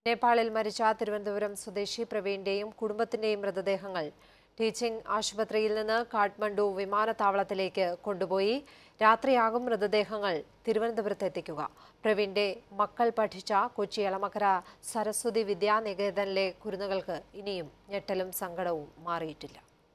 നേപ്പാളിൽ മരിച്ച തിരുവനന്തപുരം സ്വദേശി പ്രവീണിന്റെയും കുടുംബത്തിന്റെയും മൃതദേഹങ്ങൾ ടീച്ചിംഗ് ആശുപത്രിയിൽ നിന്ന് കാഠ്മണ്ഡു വിമാനത്താവളത്തിലേക്ക് കൊണ്ടുപോയി. രാത്രിയാകും മൃതദേഹങ്ങൾ തിരുവനന്തപുരത്ത് എത്തിക്കുക. പ്രവീണിന്റെ മക്കൾ പഠിച്ച കൊച്ചി എളമക്കര സരസ്വതി വിദ്യാനികേതനിലെ കുരുന്നുകൾക്ക് ഇനിയും ഞെട്ടലും സങ്കടവും മാറിയിട്ടില്ല.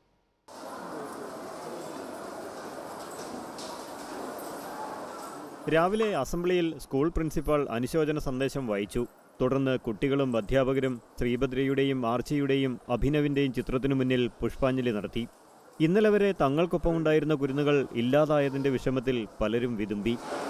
രാവിലെ അസംബ്ലിയിൽ സ്കൂൾ പ്രിൻസിപ്പാൾ അനുശോചന സന്ദേശം വായിച്ചു. തുടർന്ന് കുട്ടികളും അധ്യാപകരും ശ്രീഭദ്രയുടെയും ആർച്ചിയുടെയും അഭിനവിന്റെയും ചിത്രത്തിനു മുന്നിൽ പുഷ്പാഞ്ജലി നടത്തി. ഇന്നലെ വരെ തങ്ങൾക്കൊപ്പമുണ്ടായിരുന്ന കുരുന്നുകൾ ഇല്ലാതായതിന്റെ വിഷമത്തിൽ പലരും വിതുമ്പി.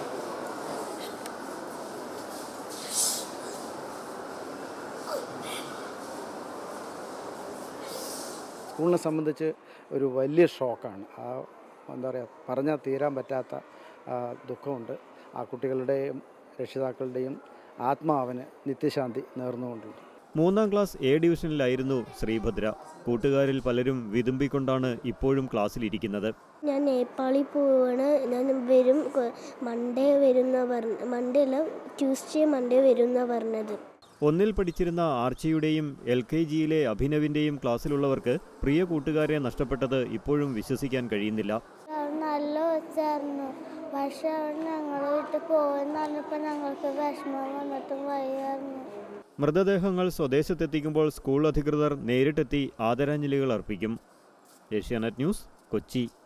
സ്കൂളിനെ സംബന്ധിച്ച് ഒരു വലിയ ഷോക്കാണ്. എന്താ പറയുക, പറഞ്ഞാൽ തീരാൻ പറ്റാത്ത ദുഃഖമുണ്ട്. ആ കുട്ടികളുടെയും രക്ഷിതാക്കളുടെയും ആത്മാവിന് നിത്യശാന്തി നേർന്നുകൊണ്ടുണ്ട്. 3ാം ക്ലാസ് എ ഡിവിഷനിലായിരുന്നു ശ്രീഭദ്ര. കൂട്ടുകാരിൽ പലരും വിതുമ്പിക്കൊണ്ടാണ് ഇപ്പോഴും ക്ലാസ്സിലിരിക്കുന്നത്. ഞാൻ നേപ്പാളിൽ പോവാണ്. ഞാൻ വരും, മൺഡേ വരുന്ന പറഞ്ഞത്. 1ൽ പഠിച്ചിരുന്ന ആർച്ചിയുടെയും LKGയിലെ അഭിനവിന്റെയും ക്ലാസ്സിലുള്ളവർക്ക് പ്രിയ കൂട്ടുകാരെ നഷ്ടപ്പെട്ടത് ഇപ്പോഴും വിശ്വസിക്കാൻ കഴിയുന്നില്ല. നല്ല വെച്ചായിരുന്നു, പക്ഷെ ഞങ്ങൾ വീട്ടിൽ പോകുമെന്ന് പറഞ്ഞപ്പോൾ ഞങ്ങൾക്ക് വിഷമം വന്നിട്ടും വയ്യായിരുന്നു. മൃതദേഹങ്ങൾ സ്വദേശത്തെത്തിക്കുമ്പോൾ സ്കൂൾ അധികൃതർ നേരിട്ടെത്തി ആദരാഞ്ജലികൾ അർപ്പിക്കും. ഏഷ്യാനെറ്റ് ന്യൂസ്, കൊച്ചി.